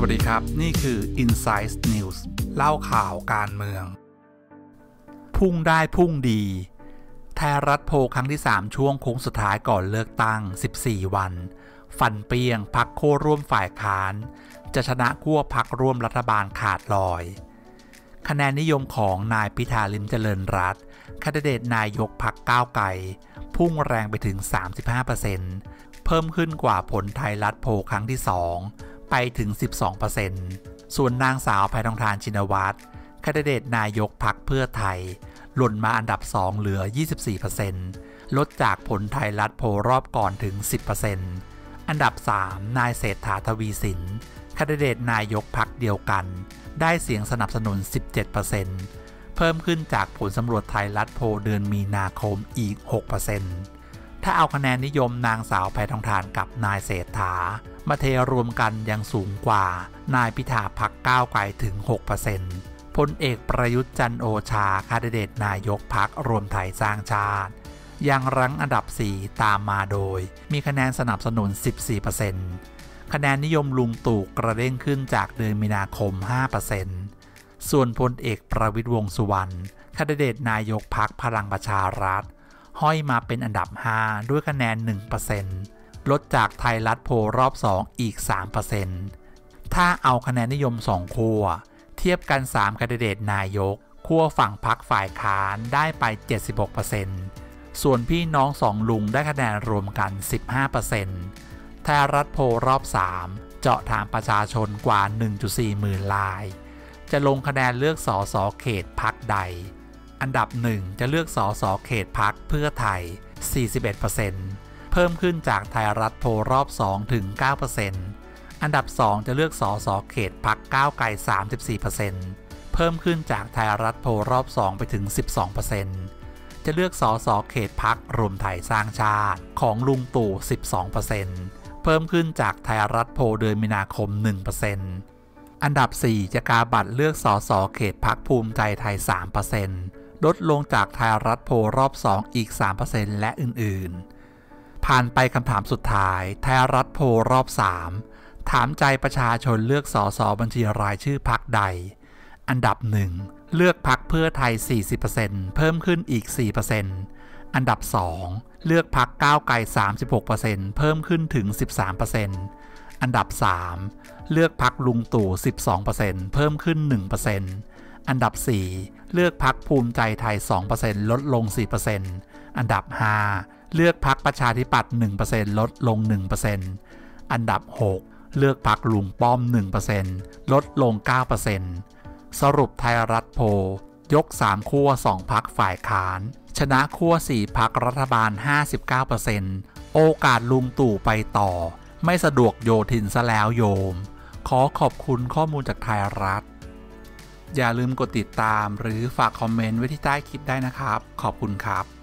วัสดีครับนี่คือ Insight News เล่าข่าวการเมืองพุ่งได้พุ่งดีไทยรัฐโพลครั้งที่3ช่วงโค้งสุดท้ายก่อนเลือกตั้ง14วันฟันเปียงพรรคโค่ร่วมฝ่ายค้านจะชนะขั้วพรรคร่วมรัฐบาลขาดลอยคะแนนนิยมของนายพิธาลิ้มเจริญรัตน์แคนดิเดตนายกพรรคก้าวไกลพุ่งแรงไปถึง 35%เพิ่มขึ้นกว่าผลไทยรัฐโพลครั้งที่2ไปถึง 12% ส่วนนางสาวแพทองธารชินวัตรแคนดิเดตนายกพรรคเพื่อไทยหล่นมาอันดับ2เหลือ 24% ลดจากผลไทยรัฐโพลรอบก่อนถึง 10% อันดับ3นายเศรษฐาทวีสินแคนดิเดตนายกพรรคเดียวกันได้เสียงสนับสนุน 17% เพิ่มขึ้นจากผลสำรวจไทยรัฐโพลเดือนมีนาคมอีก 6%ถ้าเอาคะแนนนิยมนางสาวแพทองธารกับนายเศรษฐามาเทรวมกันยังสูงกว่านายพิธาพรรคก้าวไกลถึง 6%พลเอกประยุทธ์จันทร์โอชาแคนดิเดตนายกพรรครวมไทยสร้างชาติยังรั้งอันดับ4ตามมาโดยมีคะแนนสนับสนุน 14%คะแนนนิยมลุงตู่กระเด้งขึ้นจากเดือนมีนาคม 5% ส่วนพลเอกประวิตรวงษ์สุวรรณแคนดิเดตนายกพรรคพลังประชารัฐห้อยมาเป็นอันดับ5ด้วยคะแนน 1%ลดจากไทยรัฐโพลรอบ2อีก 3% ถ้าเอาคะแนนนิยม2ขั้วเทียบกัน3แคนดิเดตนายกขั้วฝั่งพรรคฝ่ายค้านได้ไป 76% ส่วนพี่น้อง2ลุงได้คะแนนรวมกัน 15%ไทยรัฐโพลรอบ3เจาะถามประชาชนกว่า 1.4 หมื่นรายจะลงคะแนนเลือกสสเขตพรรคใดอันดับ1จะเลือกสสเขตพรรคเพื่อไทย 41%เพิ่มขึ้นจากไทยรัฐโพลรอบ2ถึง 9%อันดับ2จะเลือกสสเขตพรรคก้าวไกล 34%เพิ่มขึ้นจากไทยรัฐโพลรอบ2ไปถึง 12%จะเลือกสสเขตพรรครวมไทยสร้างชาติของลุงตู่ 12%เพิ่มขึ้นจากไทยรัฐโพลเดือนมีนาคม 1%อันดับ4จะกาบัตรเลือกสสเขตพรรคภูมิใจไทย 3%ลดลงจากไทยรัฐโพลรอบ2อีก 3% และอื่นๆผ่านไปคำถามสุดท้ายไทยรัฐโพลรอบ3ถามใจประชาชนเลือกสสบัญชีรายชื่อพรรคใดอันดับ1เลือกพรรคเพื่อไทย 40% เพิ่มขึ้นอีก 4% อันดับ2เลือกพรรคก้าวไกล 36% เพิ่มขึ้นถึง 13% อันดับ3เลือกพรรคลุงตู่ 12% เพิ่มขึ้น 1% อันดับ4เลือกพรรคภูมิใจไทย 2% ลดลง 4% อันดับ5เลือกพรรคประชาธิปัตย์ 1% ลดลง 1% อันดับ6เลือกพรรคลุงป้อม 1% ลดลง 9% สรุปไทยรัฐโพลยก3ขั้ว2พรรคฝ่ายค้านชนะขั้ว4พรรครัฐบาล 59% โอกาสลุงตู่ไปต่อไม่สะดวกโยทินซะแล้วโยมขอขอบคุณข้อมูลจากไทยรัฐอย่าลืมกดติดตามหรือฝากคอมเมนต์ไว้ที่ใต้คลิปได้นะครับขอบคุณครับ